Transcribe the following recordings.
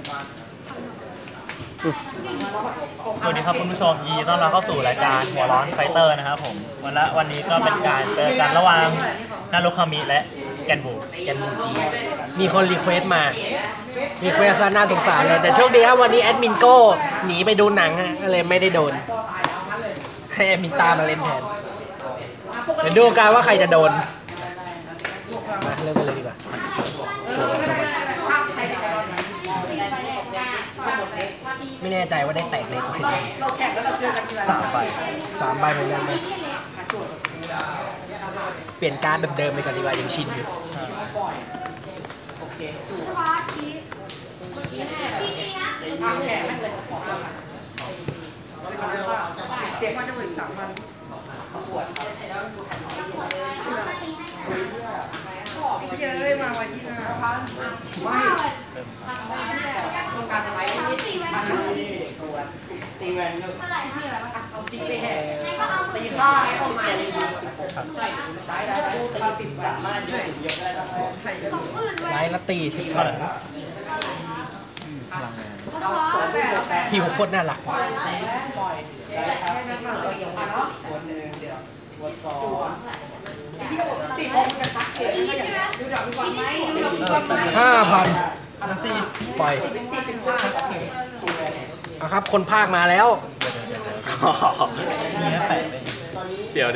สวัสดีครับคุณผู้ชมยินดีต้อนรับเข้าสู่รายการหัวร้อนไฟเตอร์นะครับผมวันนี้ก็เป็นการเจอกันระหว่างนารุคามิและแกนบูจีมีคนรีเควสต์มารีเควสต์น่าสงสารเลยแต่โชคดีครับวันนี้แอดมินโก้หนีไปดูหนังฮะก็เลยไม่ได้โดนให้แอดมินตามาเล่นแทนเดี๋ยวดูกันว่าใครจะโดนมาเริ่มกันเลยดีกว่าไม่แน่ใจว่าได้แตกเล็กไหม3 ใบเหมือนกันเลยเปลี่ยนการ์ดเดิมๆไปก่อนดีกว่ายังชินอยู่เจ็บมันจะถึง3,000เยอะมาวันที่5,000ไม่ต้องการจะไปตีแวนเท่าไหร่เอาจริงไปแห่ตีผ้าให้ออกมาใช่ได้ตี10 สามารถยืดเยอะได้ไลน์ละตี12ฮิวโคตรน่ารัก5,000ปล่อยเอาครับคนภาคมาแล้วนี่นะแปะเลยเดี๋ยว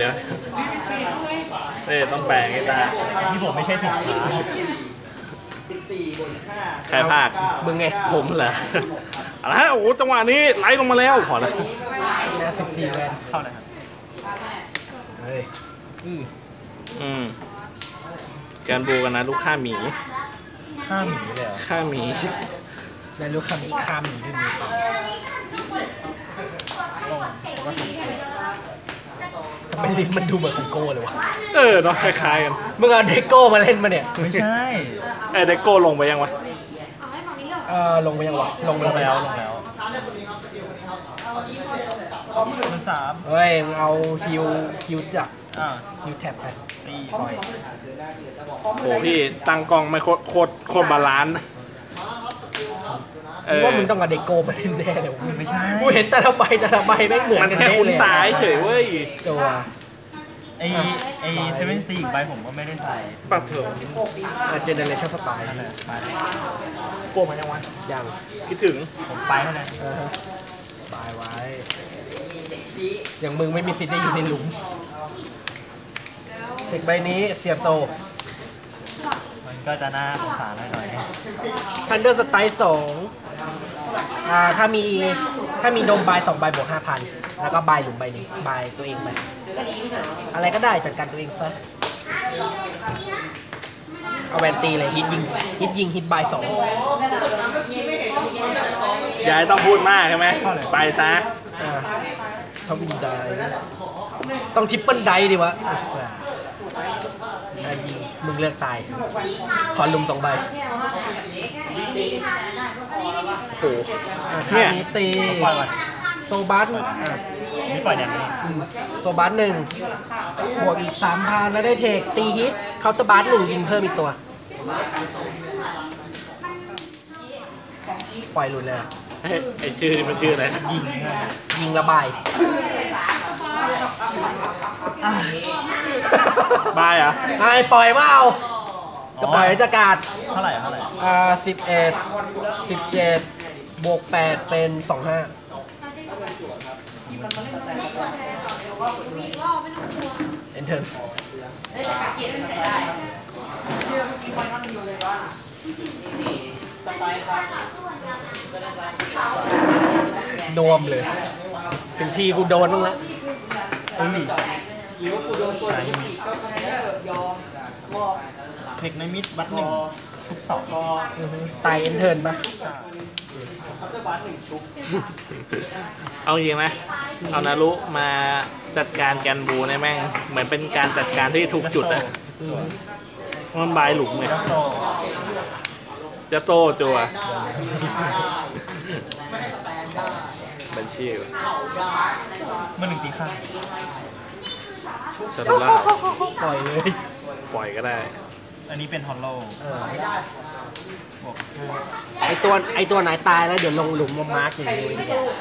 ต้องแปลงให้ตาที่ผมไม่ใช่สินค้าใครภาคมึงไงผมเหรออะไรโอ้โหจังหวะนี้ไล่ลงมาแล้วพอแล้ว 14 แวนเข้าเลยครับเฮ้ยการบูกันนะลูกฆ่าหมีเลยเหรอฆ่าหมีแล้วลูกค้าหมีฆ่าหมีด้วยมือไม่ลิ้นมันดูเหมือนของโก้เลยวะเนาะคล้ายๆกันมึงเอาเดโก้มาเล่นมาเนี่ยไม่ใช่เดโก้ลงไปยังวะลงไปยังวะลงแล้วมัน3 เฮ้ยมึงเอาฮิวจับฮิวแท็บไปตีปล่อยโหพี่ตั้งกล้องไม่โคตรบาลานซ์ว่ามึงต้องกับเดโก้มาเล่นแน่เลยไม่ใช่กูเห็นแต่ละใบไม่เหมือนมันแค่คุ้นตาเฉยเว้ยโจไอเซเว่นซีอีกใบผมก็ไม่ได้ใส่ปัดเถอะเจเนเรชั่นสไตล์โก้มายังวะยังคิดถึงผมไปเท่านั้นบายไว้อย่างมึงไม่มีสิทธิ์ได้อยู่ในหลุมเทคใบนี้เสียบโซมันก็จะน่าสงสารหน่อยทันเดอร์สไตล์2ถ้ามีโดมบาย2 ใบบวก 5,000แล้วก็บายหลุมใบนี้บายตัวเองไปอะไรก็ได้จัดการตัวเองซะเอาแวนตีเลยฮิตยิงฮิตบาย2 อย่าต้องพูดมากใช่ไหมไปซะทวินไดต้องทิปเปิลไดดิวะยิงมึงเลือกตายขอลุม2 ใบโหเนี่ยตีโซบัสนี่ปล่อยอย่างนี้โซบัส1บวกอีก 3,000 แล้วได้เทคตีฮิตเคาน์เตอร์บัส1ยิงเพิ่มอีกตัวปล่อยหลุดเลยไอชื่อมันชื่ออะไรยิงระบายบายอ่ะปล่อยมาเอาจะปล่อยจะกาดเท่าไหร่ 11 17 บวก 8 เป็น 25เอนเทอร์โดมเลยถึงทีกูโดนบ้างละหรือว่ากูโดนตัวนี้ก็แพ้ยอมเทคในมิดบัต1ชุบ 2ไตเอนเทิร์นปะเอาจริงไหมเอานารุมาจัดการแกนบูในแม่งเหมือนเป็นการจัดการที่ถูกจุดอะมันบายหลุมเลยจะโซ่จัวบัญชีมัน1 ตีข้างชาตุล่าปล่อยเลยปล่อยก็ได้อันนี้เป็นฮอลโล บวกไอตัวไหนตายแล้วเดี๋ยวลงหลุมมามาร์กอย่างนี้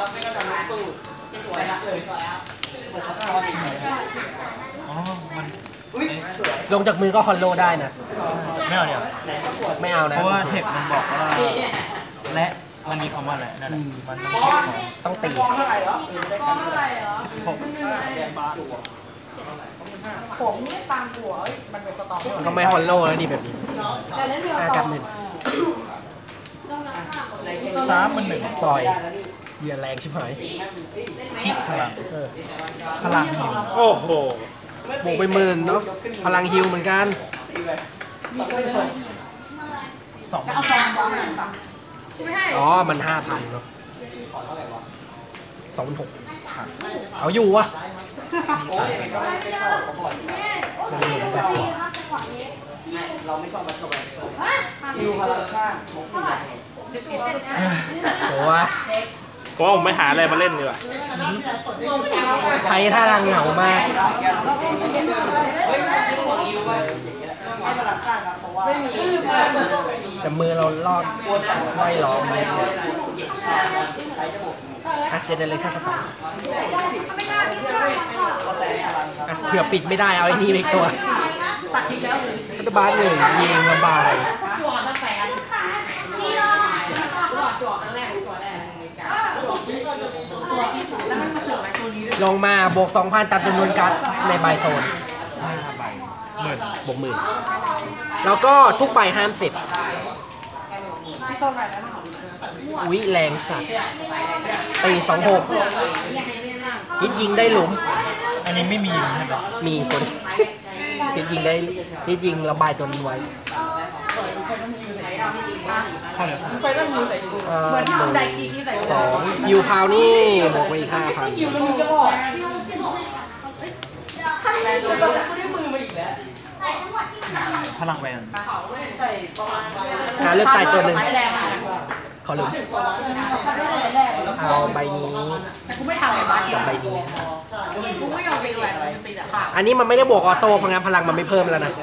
อ๋อมันลงจากมือก็ฮอลโลได้นะไม่เอาเดี๋ยวไม่เอานะเพราะว่าเทคมันบอกว่าและมันมีคำว่าอะไรนั่นแหละมันต้องเช็คของต้องตีเท่าไหร่เหรอหกผมไม่ตามหัวมันเป็นสตอมก็ไม่ฮอลโลแล้วดีแบบนี้แต่เล่นเดียว 5 กับ 1 3 มัน 1 ปล่อยเหยื่อแรงชิบหายคิดพลังเออพลังหิวโอ้โหบวกไปหมื่นเนาะพลังฮิวเหมือนกัน 2 เอาซองบอลไม่ให้อ๋อ มัน 5,000เนาะ26,000เอาอยู่วะมันหลุมแบบดูพลังข้างโอ้ยเพราะว่าผมไปหาอะไรมาเล่นดีกว่าไทยท่าทางเหงามากไม่มีแต่มือเราลอดไล่ล้อมไปอ่ะเจเนเรชั่นสตาร์อ่ะเผื่อปิดไม่ได้เอาไอ้นี่ไปอีกตัวตัดทิ้งแล้วรัฐบาลหนึ่งยิงระบายจั่วตั้งแต่จั่วครั้งแรกจั่วแรกแล้วมันมาเสือกไอ้ตัวนี้ด้วยลงมาบวก 2,000ตามจำนวนการ์ดในใบโซน 5 ใบหมื่นบวกหมื่นแล้วก็ทุกใบห้ามเสร็จที่ซ่อนอะไรแล้วนะอุ๊ยแรงสัตว์ตี26ฮิตยิงได้หลุมอันนี้ไม่มีใช่ไหมมีตัวนี้ ฮิตยิงได้ฮิตยิงระบายตัวนี้ไว้เข้าเลยไฟต้องมือใส่กูเหมือนที่ทำไดคีที่ใส่กู 2ยูพาวนี่บวกไปอีกอยู่แล้วมึงจะบอกข้างในตัวกูได้มือมาอีกแล้วพลังแวน 5,000เลือกตายตัวหนึ่งขอลืมเอาใบนี้แต่กูไม่ทำไอ้บ้านกับใบนี้กูไม่ยอมเป็นอะไรตีแต่ขาดอันนี้มันไม่ได้บวกออโต้เพราะงั้นพลังมันไม่เพิ่มแล้วนะ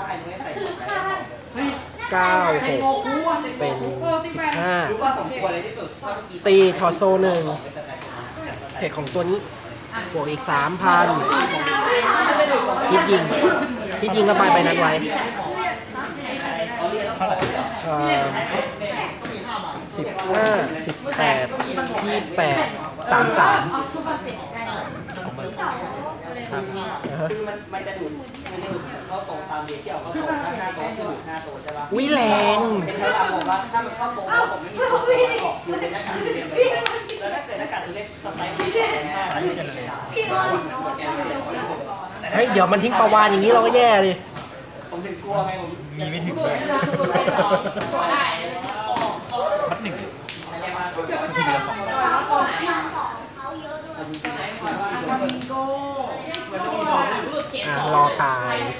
9 ไอ้โง่ 6 กูอ่ะเป็น 15 ตีทอร์โซหนึ่งเทคของตัวนี้ บวกอีก 3,000ฮิตยิงระบายใบนั้นไว้เท่าไหร่ 15 18 28 33 ครับวิแรง เฮ้ย เดี๋ยวมันทิ้งประวานอย่างนี้เราก็แย่เลยมีไม่ถึงเลยมัด1ทีเดียว2 รอตาย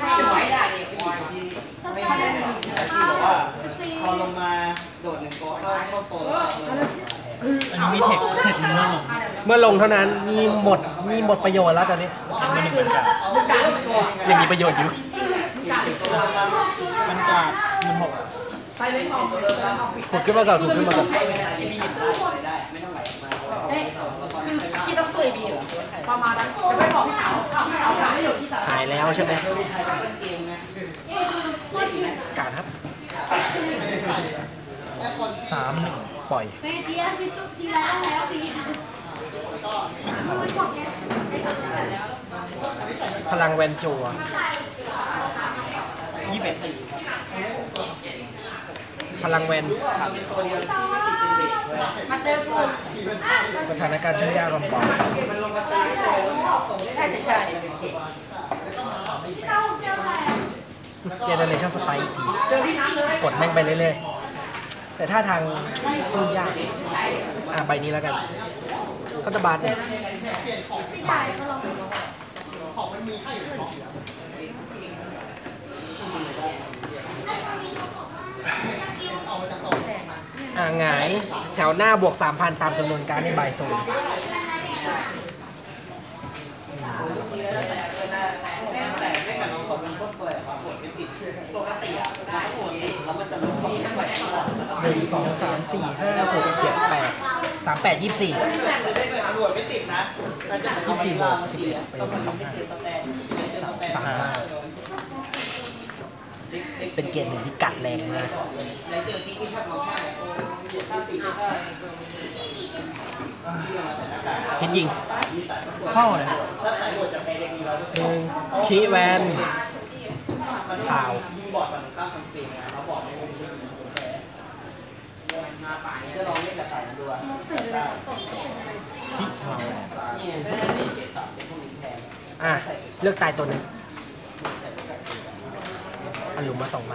พอลงมาโดด1 ตัวเข้าโซนอันนี้มีเทคมันเมื่อลงเมื่อลงเท่านั้นนี่หมดประโยชน์แล้วตอนนี้มัน1เหมือนกันยังมีประโยชน์อยู่มันกาดมัน6 ขุดขึ้นมาก่อนขุดขึ้นมาก่อนพี่ต้องช่วยบีเหรอประมาณนั้นจะไม่บอกพี่สาวพี่สาวไม่อยู่ที่สาวหายแล้วใช่ไหมการครับ 3 ปล่อย พลังแวนจัว 1 21 พลังแวนมาเจอกูสถานการณ์ช่างยากลำบากน่าจะใช่เจเนเรชั่นสไตล์อีกทีเจอพี่น้ำเลยกดแม่งไปเรื่อยๆ แต่ถ้าทางสู้ยาก ใบนี้แล้วกันก็จะบาดเนี่ยหงายแถวหน้าบวก 3,000 ตามจำนวนการในใบโซนแต่ไม่กับน้องผมมันก็สวยกว่าปวดไม่ติดปกติอ่ะ 1 2 3 4 5 6 7 8 3 8 24 24บวก11เป็น35เป็นเกณฑ์หนึ่งที่กัดแรงมากเห็นยิงเข้าเลยคีแวนข่าวเลือกตายตัวหนึ่งอันหลุมมา2 ใบ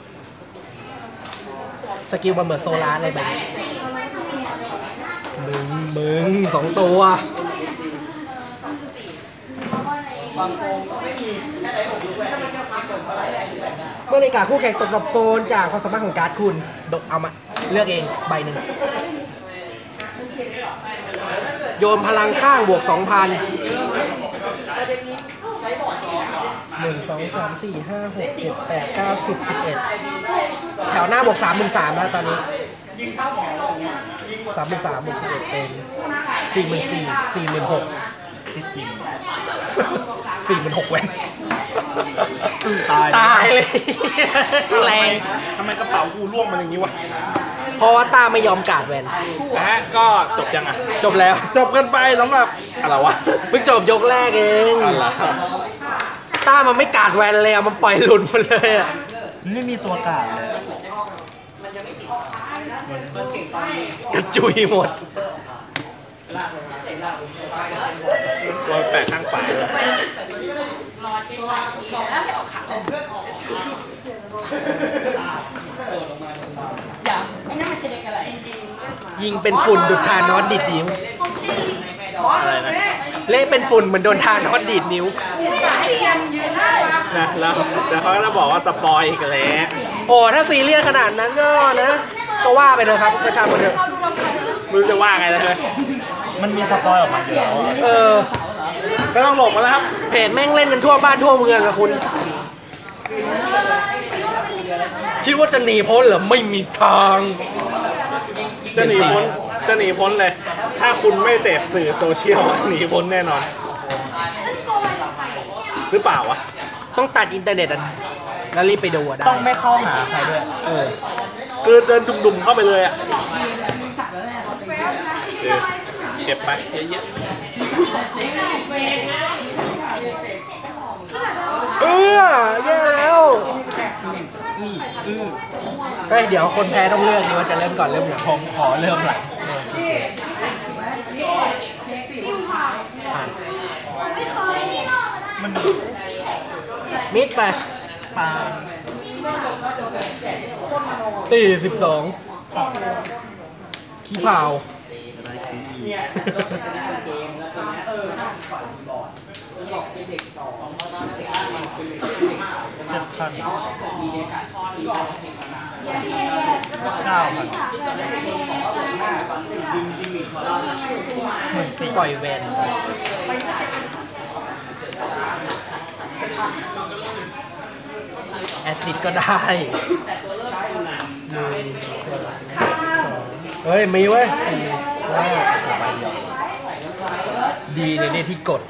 สกิลมันเหมือนโซลาร์เลยแบบมึง2 ตัวเมื่อในกาคู่แข่งตกดรอปโซนจากความสามารถของการ์ดคุณดกเอามาเลือกเองใบหนึ่งโยนพลังข้างบวก 2,000 1 2 3 4 5 6 7 8 9 10 11แถวหน้าบวก 33,000แล้วตอนนี้33บวก11เป็น 44,000 46,000 ติดจริง 46,000 แวนตายเลยแรงทำไมกระเป๋ากูร่วงมันอย่างนี้วะเพราะว่าตาไม่ยอมกาดแวนนะฮะก็จบยังอ่ะจบแล้วจบกันไปสำหรับอะไรวะเพิ่งจบยกแรกเองอะไรตามันไม่กาดแวนเลยอะมันปล่อยหลุดหมดเลยอะไม่มีตัวกาดเลยกระจุยหมดตัวแปะข้างฝาเลยยิงเป็นฝุ่นดุดทานอสดีดนิ้วอะไรนะเละเป็นฝุ่นเหมือนโดนทานอสดีดนิ้วนะแล้วเขาก็จะบอกว่าสปอยอีกแล้วโอ้ถ้าซีเรียสขนาดนั้นก็นะ ก็ว่าไปนะครับกระชากคนเถอะไม่รู้จะว่าไงแล้วเลยมันมีสปอยออกมาอยู่แล้วเออก็ต้องหลบมาแล้วครับเพจแม่งเล่นกันทั่วบ้านทั่วเมืองอะคุณ คิดว่าจะหนีพ้นเหรอไม่มีทางจะหนีพ้นเลย ถ้าคุณไม่เสพสื่อโซเชียลหนีพ้นแน่นอน หรือเปล่าวะต้องตัดอินเทอร์เน็ตอะแล้วรีบไปดูอะได้ต้องไม่เข้าหาใครด้วยคือเดินดุ่มๆเข้าไปเลยอ่ะเก็บไปเยอะแย่แล้วเฮ้ยเดี๋ยวคนแพ้ต้องเลือกดีว่าจะเริ่มก่อนเริ่มหลังผมขอเริ่มหลัง มันมิดไปปลาตี12ขี้เผาเนี่ยเกมแล้วตัวเนี้ยฝันบอร์ดบอกเป็นเด็ก2เด็กมันเป็นเด็ก 7,000 มีเด็กอ่ะ 9,000 ปล่อยแวนแอซิดก็ได้เฮ้ยมีเว้ยดีเลยเนี่ยที่กด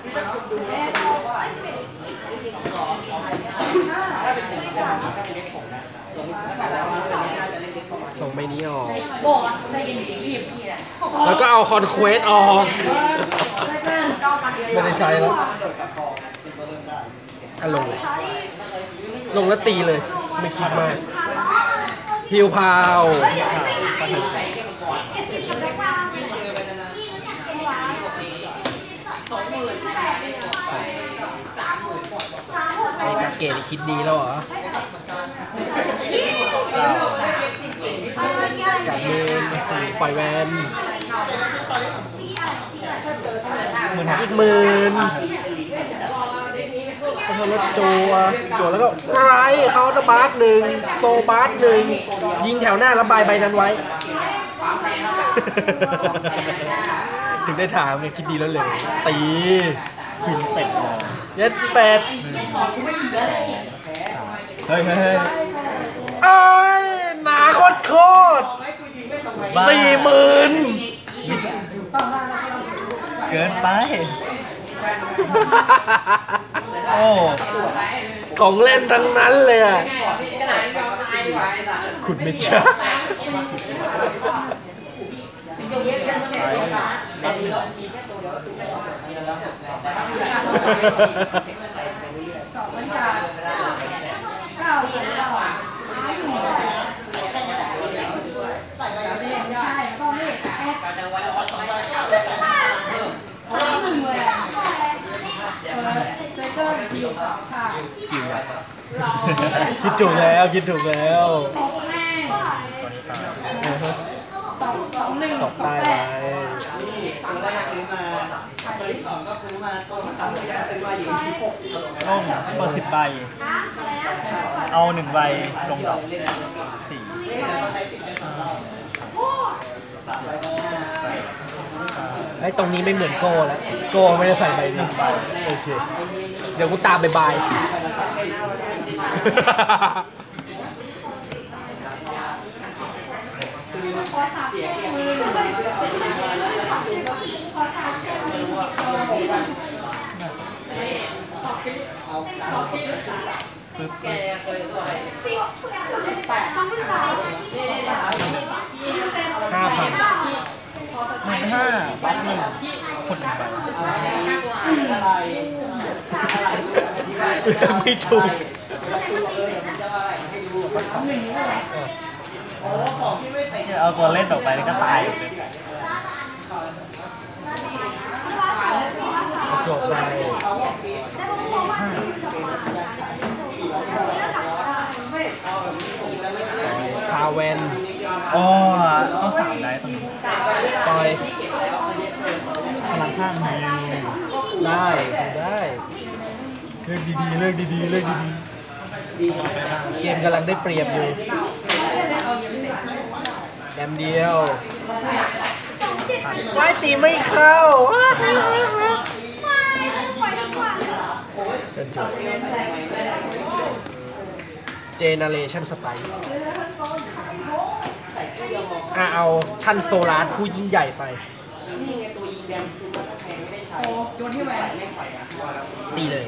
ส่งใบนี้ออกแล้วก็เอาคอนเควสออกไม่ได้ใช้แล้วลงแล้วตีเลยไม่คิดมากฮิวพาวไอ้กาเกตคิดดีแล้วเหรอกัดมือปล่อยแวนอีกหมื่นก็ทำรถจัวแล้วก็ไรเขาตบาร์หนึ่งโซบาร์หนึ่งยิงแถวหน้าแล้วใบนั้นไว้ ถึงได้ถามไงคิดดีแล้วเลยตีพินเป็ดเลยยัดเป็ดเฮ้ยเอ้ยหนาโคตรบ้า 40,000 เกินไป โอ้ของเล่นทั้งนั้นเลยอะขนาดยอมตายดีกว่าไอ้สัสขุดไม่ช้า คิดถูกแล้วคิดถูกแล้วสอบใต้ไว้ตัวแรกซื้อมาตัวที่สองก็ซื้อมาตัวที่สามที่ซื้อมาอยู่ที่6 ต้องเปิด10 ใบ เอา1 ใบลงดอก4 ไอ้ตรงนี้ไม่เหมือนโก้แล้ว โก้ไม่ได้ใส่ใบนี้โอเค เดี๋ยวกูตามไปบาย 15,000 บัตร1 คน1 ใบอะไรไม่ถูกจะว่าอะไรให้ดูโอ้ของที่ไม่ใส่เอาตัวเล่นต่อไปแล้วก็ตายเลยจบไปคาเวนอ๋อต้อง3 ได้ตรงนี้ปล่อยพลังข้างฮิวได้ได้เลือกดีๆเลือกดีๆเลือกดีๆเกมกำลังได้เปรียบอยู่แดมเดียวไม้ตีไม่เข้าเจเนเรชั่นสไตล์เอาท่านโซลาร์ผู้ยิ่งใหญ่ไปนี่ไงตัวยิงแดงซื้อมาแพงไม่ได้ใช้โยนที่แหวนไม่ปล่อยอ่ะตีเลย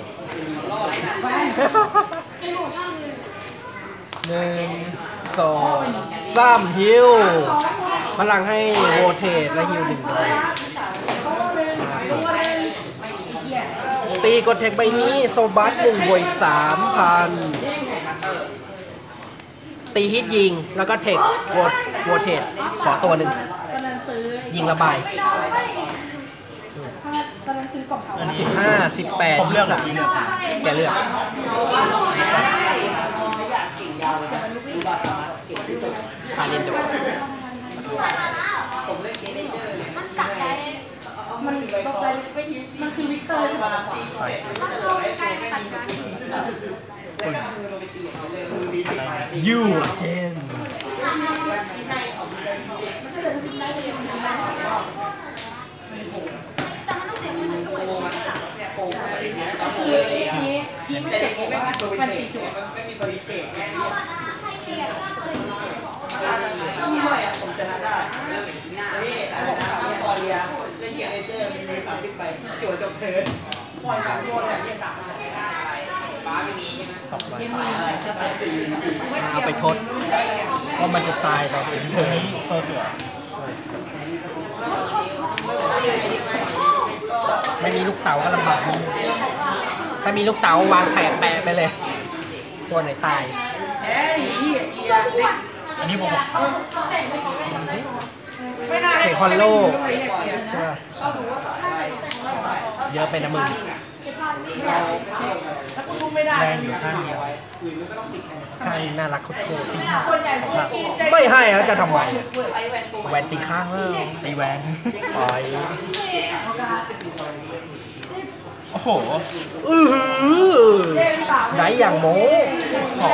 1 2 3ฮิวพลังให้โรเทตและฮิว1 ใบตีกดเทคใบนี้โซบัส1 บวก 3,000 ตีฮิตยิงแล้วก็เทคโรเทตขอตัวหนึ่งยิงระบาย15 18 ผมเลือกแบบนี้เลยแกเลือก พาเล่นดูผมเล่นเกมเนเจอร์เลยมันกัดใจมันตกใจไม่ยิงมันคือวิกเตอร์ใช่ป่ะตีเสร็จมันคือไก่กัดกันแล้วก็มือลงไปตีอย่างนี้เลยมือดีดีมายูเกนที่ให้เอาไปเลยแต่มันต้องเสียเงินถึงด้วยเนี่ยโกงอะไรเงี้ยคือทีมแต่เสอร็จย่างนี้ไม่ว่ามีตัวมันเทตีคจุดไม่มีบริเกตแค่นี้ให้เกียรติที่หน่อยอ่ะผมชนะได้นี่ผมทำคอเรียเล่นเกมเนเจอร์มี30 ไปโจทย์จบเทิร์นปล่อย3 ตัวแบบนี้3 2 ใบเอาไปทดว่ามันจะตายตอนถึงตัเธวอนี้โซจั่วไม่มีลูกเต๋าก็ลำบากนี่ถ้ามีลูกเต๋าวางแปะไปเลย ตัวไหนตายอันนี้ผมเทคฮอลโลใช่ป่ะเยอะไปนะมึงแรงอยู่ข้างเดียวข้างน่ารักโคตรๆไม่ให้แล้วจะทำไมอะแหวนตีข้างแล้วตีแวนปล่อยโอ้โหไหนอย่างโม้ของ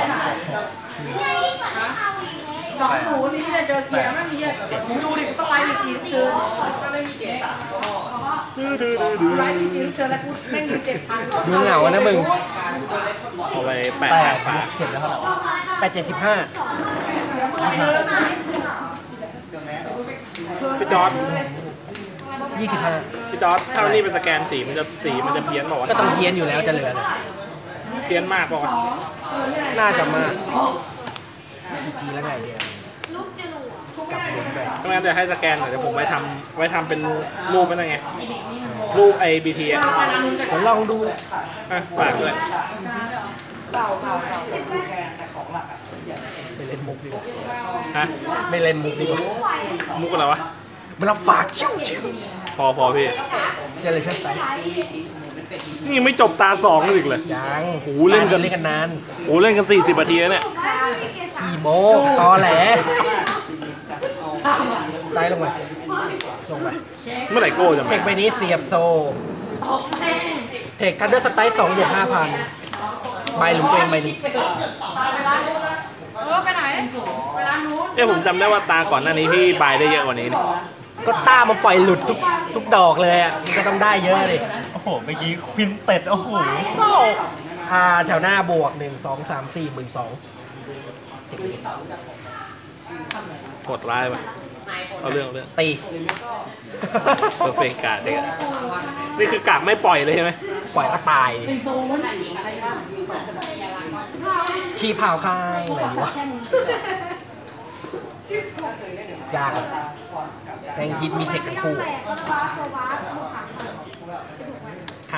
2-0นี่จะเจอเกียร์ไม่มีอ่ะดูดิต้องไล่มีจีนเจอก็ไม่มีเกต3ก็ไล่มีจีนเจอแล้วกูแม่ง7,000 ดูเหงานะมึงเอาไปแปะ 8 ทางฝา 7แล้วเท่าไหร่ 875 จอร์ด 25 พี่จอร์ดถ้านี่เป็นสแกนสีมันจะเพี้ยนบอกว่าก็ต้องเพี้ยนอยู่แล้วจะเหลือนะเพี้ยนมากบอกว่าน่าจะมากจีแล้วไงเดียวกลับบุญไปถ้างั้นเดี๋ยวให้สแกนหน่อยเดี๋ยวผมไว้ทำเป็นรูปเป็นไงรูปไอบีทีอ่ะผมลองดูฝากด้วยเต่าดูแคนแต่ของหลักอ่ะไปเล่นมุกดีกว่าฮะไม่เล่นมุกดีกว่ามุกอะไรวะมันรับฝากชิวพอพี่เจอเลยชั่นไปนี่ไม่จบตาสองกันอีกเลยยังโอ้โหเล่นกันเล่นกันนานโอ้เล่นกัน40 นาทีแล้วเนี่ยขี่โมตอแหลไล่ลงไปเมื่อไหร่โก้จะเทมาคใบนี้เสียบโซเทคทันเดอร์สไตล์2 บวก 5,000 ใบหลุมตัวเองใบนี้ไปไหนไปร้านนู้นผมจำได้ว่าตาก่อนหน้านี้พี่บายได้เยอะกว่านี้นี่ก็ต้ามาปล่อยหลุดทุกดอกเลยอ่ะมันก็ต้องได้เยอะดิโอ้โหเมื่อกี้ควินเต็ดโอ้โหแถวหน้าบวก 1 2 3 4 12,000 โหดร้ายไปเอาเรื่องตีเปอร์เฟกการ์ดเนี่ยนี่คือกาดไม่ปล่อยเลยใช่ไหมปล่อยก็ตายขี้เผาข้างอะไรวะยากอะแรงฮิตมีเทคกันคู่ข้าง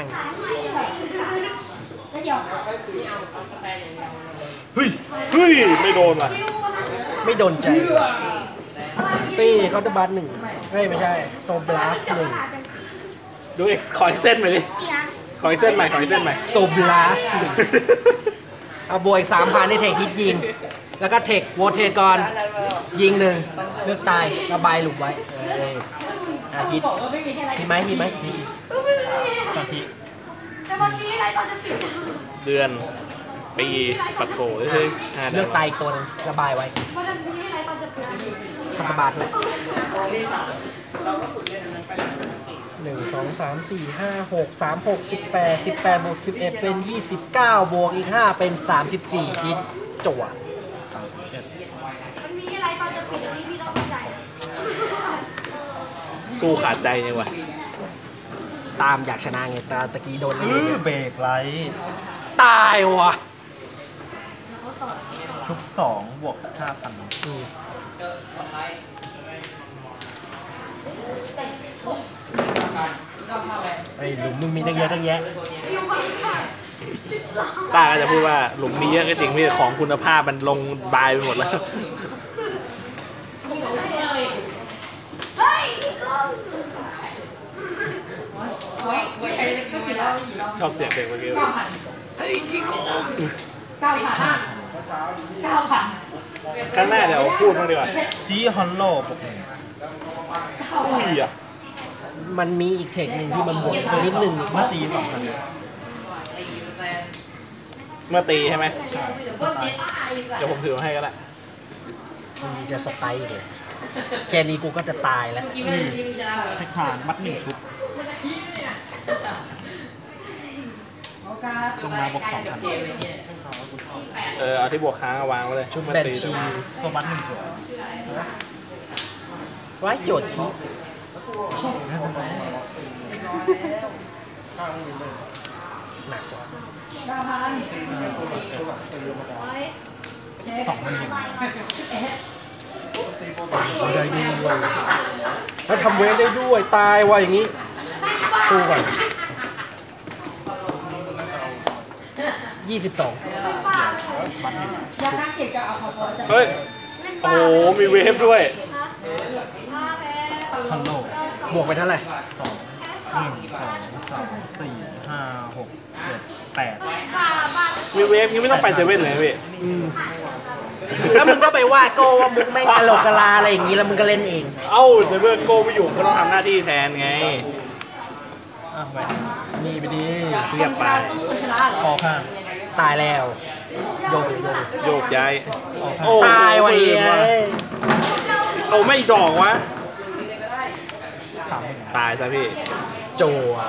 เฮ้ยไม่โดนว่ะไม่โดนใจตีเคาน์เตอร์บัส1ไม่ใช่โซบลัส1 ดูขออีกเส้นไปดิขออีกเส้นใหม่โซบลัส1เอาบวกอีก 3,000ในเทคฮิตยิง แล้วก็เทคโวเทตก่อนยิง1เลือกตายระบายหลุมไว้ฮิตไหมฮิตสาธิเดือนปีปัดโกเฮ้ย5 เลือกตายอีกตัวนึงระบายไว้คาร์บาทเลย1 2 3 4 5 6 3 6 18 18บวก11เป็น29บวกอีก5เป็น34ฮิตจั่วมันมีอะไรตอนจะปิดอันนี้พี่ต้องเข้าใจสู้ขาดใจยังวะตามอยากชนะไงตะกี้โดนเลยเบรกไลท์ตายว่ะชุบ2บวก 5,000 ไอ้หลุมมึงมีตั้งเยอะตั้งแยะต้าก็จะพูดว่าหลุมมีเยอะก็จริงพี่ของคุณภาพมันลงบายไปหมดแล้ว ชอบเสียงเพลงเมื่อกี้ข้างหน้าเดี๋ยวพูดบ้างดีกว่าชี้ฮอนโลบวกอุ้ยอ่ะมันมีอีกเทคหนึ่งที่มันบวกไปนิดนึงเมื่อตี2,000 เมื่อตีใช่ไหมเดี๋ยวผมถือมาให้ก็ได้มันจะสไตล์เลยแค่นี้กูก็จะตายแล้วเทคผ่านมัด1ชุบลงมาบวก 2,000 เอาที่บวกค้างเอาวางไว้เลยชุดเมื่อแบนตีชีโซมัด1จุดไว้โจทย์ชี้หนักกว่า 2,100 ได้ด้วยแล้วทำเวทได้ด้วยตายว่ะอย่างนี้สู้ก่อน22 เฮ้ย โอ้โห มีเวฟด้วยฮอนโลบวกไปเท่าไหร่มีเวฟยังไม่ต้องไปเซเว่นเลยพี่แล้วมึงก็ไปว่าโก้ว่ามุกไม่กะโหลกกะลาอะไรอย่างนี้แล้วมึงก็เล่นเองเอ้าเซเว่นโก้ไม่อยู่ก็ต้องทำหน้าที่แทนไงนี่ไปดีเรียบไปพอข้างตายแล้วโยกโยกย้าย โอ้ตายว่ะลืเอ้มว่ะยเอาไม่ดอกวะ 3,000 ตายซะพี่โจอะ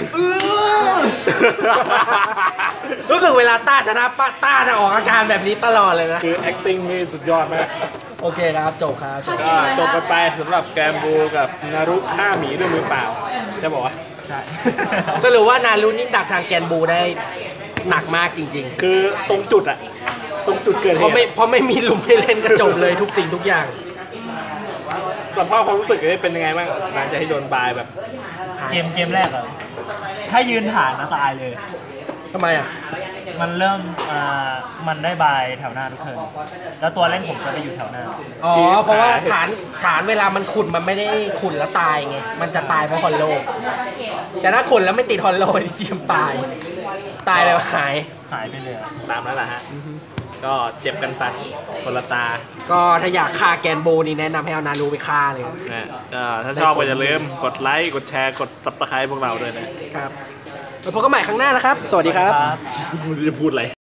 รู้สึกเวลาต้าชนะป้าต้าจะออกอาการแบบนี้ตลอดเลยนะคือ acting นี่สุดยอดมากโอเคครับจบครับจบก็จบกันไปสำหรับแกมบูกับนารุฆ่าหมีด้วยมือเปล่าจะบอกว่าใช่สรุปว่านารุนี่ดักทางแกนบูได้หนักมากจริงคือตรงจุดอะตรงจุดเกิดๆเหเพราะตุไม่มีหลุมให้เล่นก็จบเลยทุกสิ่งทุกอย่างสัมภาษณ์ความรู้สึกนี่เป็นยังไงบ้างหลังจากที่โดนบายแบบเกมแรกอะถ้ายืนฐานนะตายเลยทำไมอ่ะมันเริ่มมันได้บายแถวหน้าทุกเทิร์นแล้วตัวเล่นผมจะไปอยู่แถวหน้าอ๋อ เพราะว่าฐานเวลามันขุดมันไม่ได้ขุดแล้วตายไง มันจะตายเพราะฮอลโล แต่ถ้าขุดแล้วไม่ติดฮอลโลนี่เตรียมตาย ตายแล้วหายหายไปเลยอะตามนั้นแหละฮะก็เจ็บกันไปคนละตาก็ถ้าอยากฆ่าแกนบูนี่แนะนำให้เอานารูไปฆ่าเลยนะก็ถ้าชอบก็อย่าลืมกดไลค์กดแชร์กด subscribe พวกเราด้วยนะครับแล้วพบกันใหม่ครั้งหน้านะครับ สวัสดีครับไม่รู้จะพูดอะไร